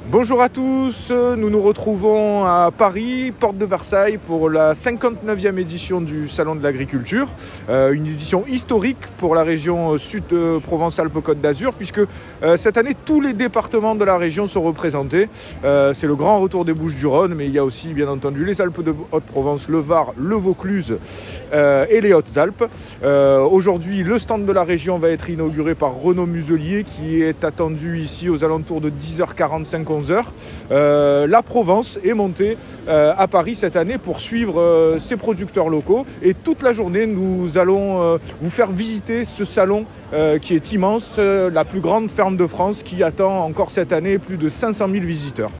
Bonjour à tous, nous nous retrouvons à Paris, porte de Versailles, pour la 59e édition du Salon de l'Agriculture. Une édition historique pour la région Sud Provence-Alpes-Côte d'Azur, puisque cette année, tous les départements de la région sont représentés. C'est le grand retour des Bouches-du-Rhône, mais il y a aussi, bien entendu, les Alpes de Haute-Provence, le Var, le Vaucluse et les Hautes-Alpes. Aujourd'hui, le stand de la région va être inauguré par Renaud Muselier, qui est attendu ici aux alentours de 10h45, 11h. La Provence est montée à Paris cette année pour suivre ses producteurs locaux, et toute la journée nous allons vous faire visiter ce salon qui est immense, la plus grande ferme de France, qui attend encore cette année plus de 500 000 visiteurs.